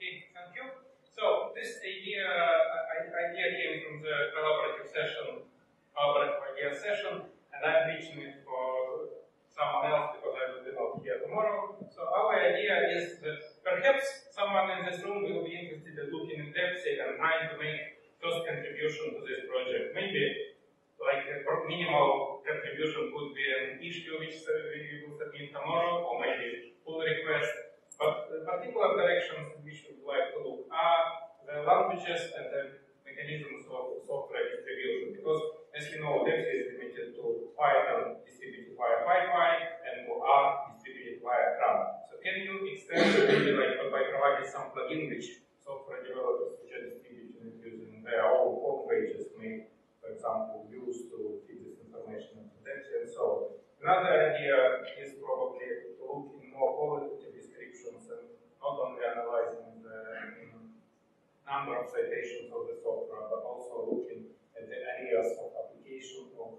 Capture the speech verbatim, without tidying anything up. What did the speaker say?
Okay, thank you. So this idea, uh, idea came from the collaborative session, collaborative idea session, and I'm pitching it for someone else because I will be not here tomorrow. So our idea is that perhaps someone in this room will be interested in looking in DevSec and trying to make first contribution to this project. Maybe like a minimal contribution could be an issue which we will submit tomorrow, or maybe pull request. But the particular directions we should like to look are the languages and the mechanisms of software distribution. Because, as you know, DevSec is limited to Python distributed via PyPy and to R distributed via CRAN. So can you extend it maybe like by providing some plugin which software developers which are distributing using their own home pages may, for example, use to feed this information into DevSec and so on. Another idea is probably to look in more qualitative descriptions and not only analyzing the number of citations of the software, but also looking at the areas of application of